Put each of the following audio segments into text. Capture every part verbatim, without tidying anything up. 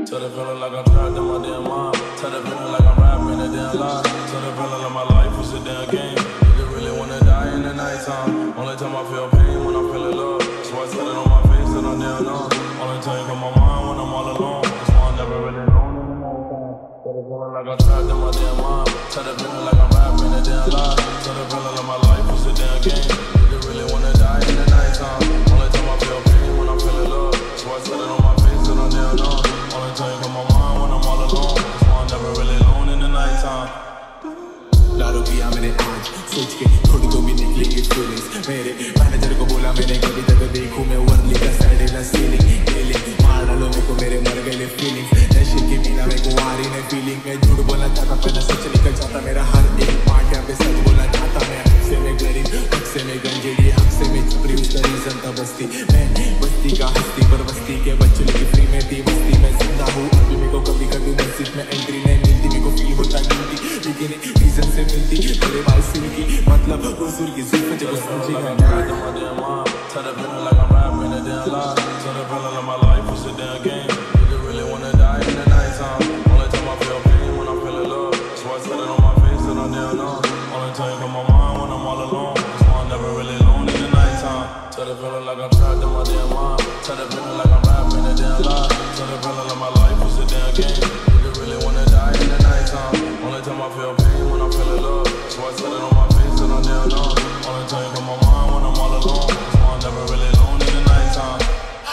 Tell the feeling like I'm trapped in my damn mind. Tell the feeling like I'm rapping a damn lie. Tell the feeling like my life was a damn game. Nigga really wanna die in the nighttime. Only time I feel pain when I'm feeling love. So I said it on my face and I'm damn numb. Only time you come my mind when I'm all alone. That's why I'm never really alone in the nighttime. Tell the feeling like I'm trapped in my damn mind. Tell the feeling like I'm rapping a damn lie. Tell the feeling like my life was a damn game. Nigga really wanna die in the nighttime. Only time I feel pain when I'm feeling love. So I said it on my face and I'm damn numb. Only time you come my mind when I'm all alone. That's why I'm never really alone in the nighttime. लारो किया मैंने आज सोच के थोड़ी तो भी निकलेंगी feelings मेरे मैनेजर को बोला मैंने कभी तक देखूं मैं वर्ली का सैडेला सीलिंग फीलिंग मार डालो मेरे को मेरे मर गए फीलिंग्स नशे के बिना मेरे को आ रही नहीं फीलिंग मैं झूठ बोलना चाहता पहले सच निकल जाता मेरा हर एक पार्ट यहाँ पे सच बोलना चाहता मैं हक से मैं गरीब हक से मैं गंजेड़ी हक से मैं छपरी उसका रीजन था बस्ती मैं बस्ती का हस्ती पर बस्ती के बच्चों की फ्री में थी बस्ती में जिंदा हूँ अभी मेरे को कभी कभी मस्जिद में एंट्री नहीं मिलती मेरे को फील होता गिनती लेकिन रीजन से मिलती तेरे बाल सिल्की मतलब हुजूर की ज़िफ़्फ़त जब समझेगा Tell the feeling like I'm rapping a damn lie. Tell the feeling like my life was a damn game. Nigga really wanna die in the nighttime. Only time I feel pain when I'm feeling love. So I said it on my face and I'm damn numb. Only time you come my mind when I'm all alone. That's why I'm never really alone in the nighttime. Tell the feeling like I'm trapped in my damn mind. Tell the feeling like I'm rapping a damn lie. Tell the feeling like my life was a damn game. Nigga really wanna die in the nighttime. Only time I feel pain when I'm feeling love. So I said it on my face and I'm damn numb. Only time you come my mind when I'm all alone. That's why I'm never really alone in the nighttime.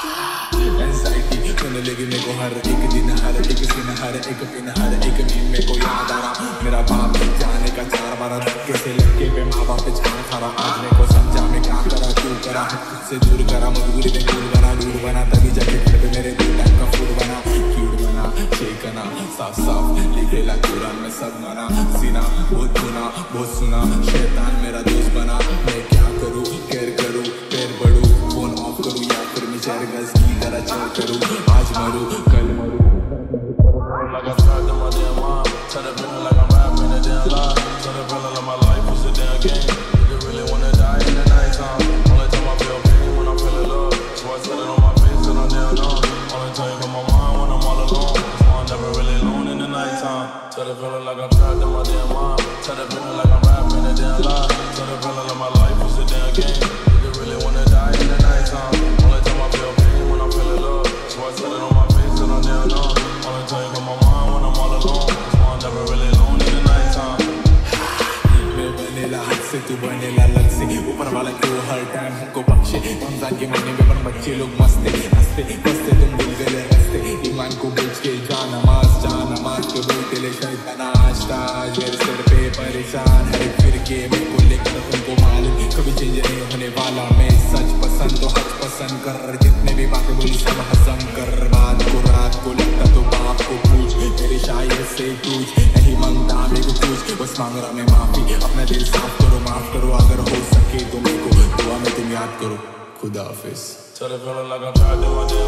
Anxiety होने लगी मेरे को हर एक दिन हर एक scene हर एक pin हर एक meme मेरे को याद आ रहा मेरा बाप जाने का चार बार धक्के से लटके पे माँ बाप पे छान खा आज मेरे को समझा मैं क्या करा क्यों करा से दूर करा मजबूरी में दूर बना दूर बना तभी जाके घर पे मेरे दो टाइम का फूड बना क्यूट बना शेकना साफ साफ लिखेला कुरान में सब मना सीना बहुत गुना बहुत सुना शैतान मेरा दोस्त बना मैं क्या करूँ केयर करूँ पैर बढ़ूँ फोन ऑफ करूँ या फिर मैं चार गज की तरह चल करूँ आज मरूँ कल मरूँ Like I'm trapped in my damn mind. Tell the feeling like I'm rapping a damn lie. Tell the feeling like my life was a damn game. Nigga really wanna die in the nighttime. Only time I feel pain when I'm feeling love. So I said it on my face and I'm damn numb. Only time you come my mind when I'm all alone. That's why I'm never really alone in the nighttime. Tell the feeling like I'm trapped in my damn mind. Tell the feeling like I'm rapping a damn lie. Tell the feeling like my life was a damn game. Nigga really wanna die in the nighttime. Only time I feel pain when I'm feeling love. So I said it on my face and I'm damn numb. Only time you come my mind when I'm all alone. That's why I'm never really alone in the nighttime. मैं बनेला हद से तू बनेला लग से ऊपर वाला क्यों हर टाइम हमको बख्शे रमजान के महीने में बन बच्चे लोग मस्ते हंसते बसते तुम भूल गए रस्ते ईमान को बेच के जा नमाज जा नमाज के बोलते ले शैतान आज ताज मेरे सिर पे परेशान हर एक फिरके मेरे को लेकर तुमको मालूम कभी चेंज नहीं होने वाला मैं सच पसंद तो हज पसंद कर जितने भी बातें बोली सब हजम कर बात को रात को लगता तो बाप को पूछ मेरी शायर से पूछ नहीं मांगता मेरे को पूछ बस मांग रहा मैं माफी अपना दिल साफ करो माफ करो अगर हो सके तो मेरे को दुआ में तुम याद करो खुदा हाफिज Tell the feeling like I'm trapped in my damn